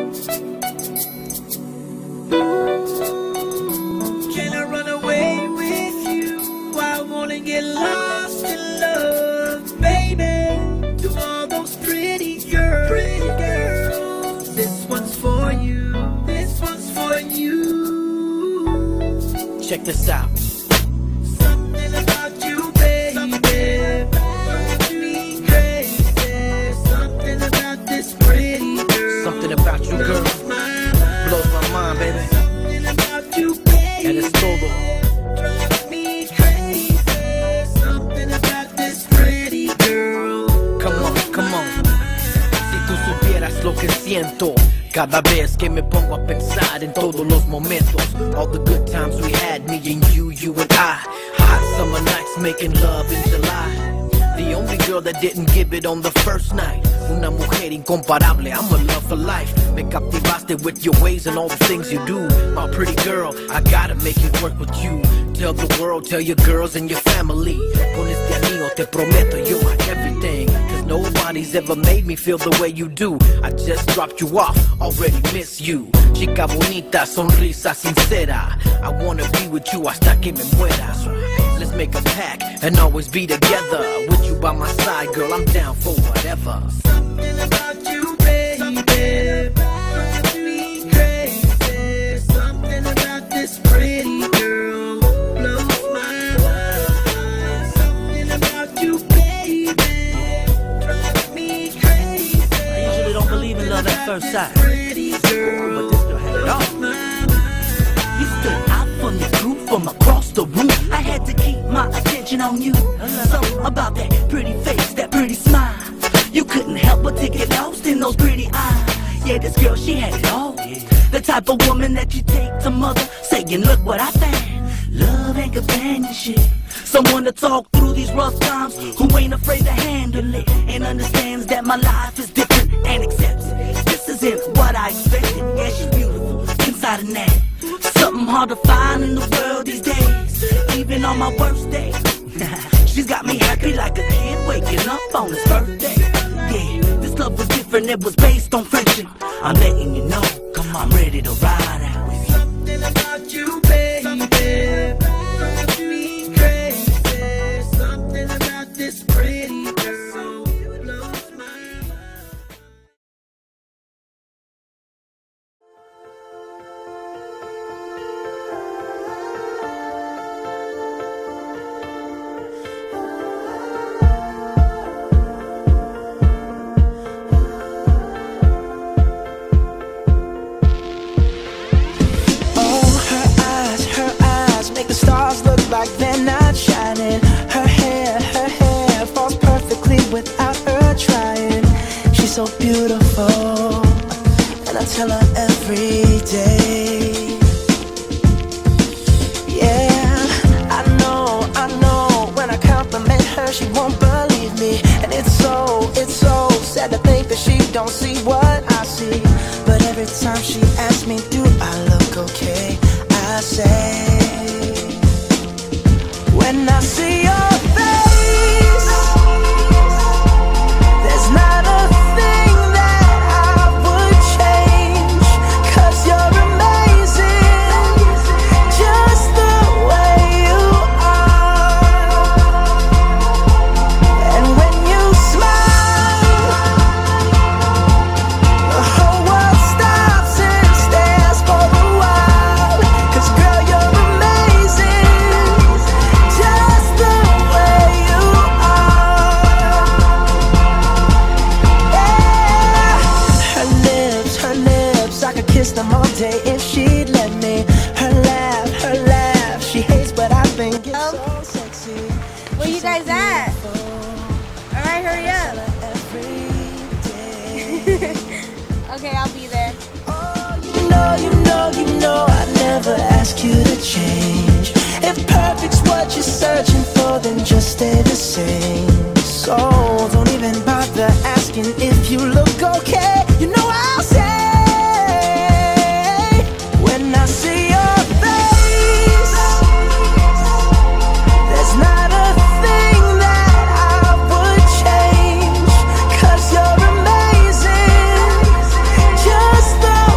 Can I run away with you? I wanna get lost in love, baby. To all those pretty girls. This one's for you. This one's for you. Check this out. Something about you, baby, drives me crazy. Something about this pretty girl. Something about you, girl, blows my mind, baby. Something about you, baby, Eres todo. drives me crazy. Something about this pretty girl. Come on, come on. Si tú supieras lo que siento cada vez que me pongo a pensar en todos los momentos. All the good times we had, me and you and I. Hot summer nights making love in July. The only girl that didn't give it on the first night. Una mujer incomparable, I'm a love for life. Me captivaste with your ways and all the things you do. My pretty girl, I gotta make it work with you. Tell the world, tell your girls and your family. Con este anillo te prometo you're my everything. Cause nobody's ever made me feel the way you do. I just dropped you off, already miss you. Chica bonita, sonrisa sincera. I wanna be with you hasta que me muera. Let's make a pact and always be together. With you by my side, girl, I'm down for whatever. Something about you, baby, drives me crazy. Something about this pretty girl blows my mind. Something about you, baby, drives me crazy. I usually don't believe in love at first sight, Pretty girl, but this girl had it all. You stood out from the group from across the room. I had to keep my attention on you. Something about that pretty face, that pretty smile. You couldn't help but to get lost in those pretty eyes. Yeah, this girl, she had it all. The type of woman that you take to mother, saying, look what I found. Love and companionship. Someone to talk through these rough times, who ain't afraid to handle it, and understands that my life is different and accepts it. This isn't what I expected. Yeah, she's beautiful, inside and out. Something hard to find in the world these days, even on my worst day. She's got me happy like a kid waking up on his birthday. Yeah, this love was different, it was based on friendship. I'm letting you know, come on, I'm ready to ride out with you. something about you, baby, drives me crazy. Something about this pretty girl blows my mind. Her eyes make the stars look like they're not shining. Her hair falls perfectly without her trying. She's so beautiful, and I tell her every day. Yeah, I know, when I compliment her, she won't believe me. And it's so sad to think that she don't see what I see. But every time she asks me, do I look okay? I say, when I see your face, there's not a thing that I would change. 'Cause you're amazing, just the way you are. And when you smile, the whole world stops and stares for a while. 'Cause girl, you're amazing, just the way you are. Yeah. Her lips, I could kiss them all day if she'd let me. Her laugh, she hates but I think it's so sexy. Where you guys at? Alright, hurry up. Okay, I'll be there. You know I never ask you to change. If perfect's what you're searching for, then just stay the same. So don't even bother asking if you look okay. You know I'll say, when I see your face, there's not a thing that I would change. 'Cause you're amazing, just the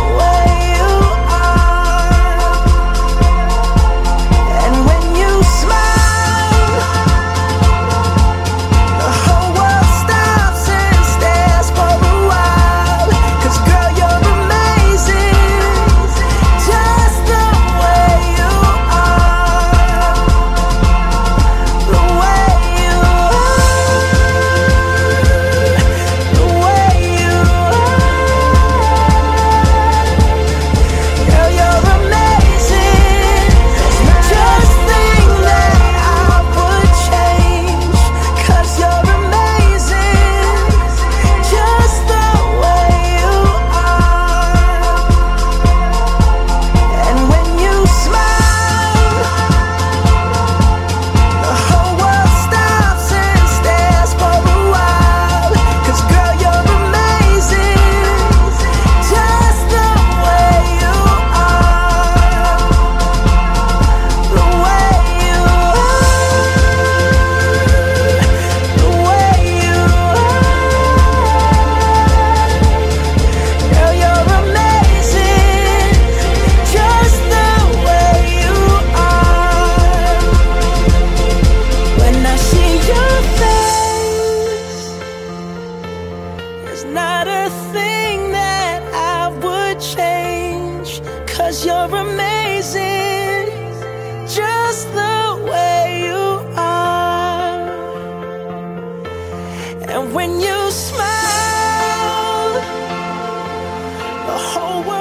There's not a thing that I would change, 'cause you're amazing, just the way you are. And when you smile, the whole world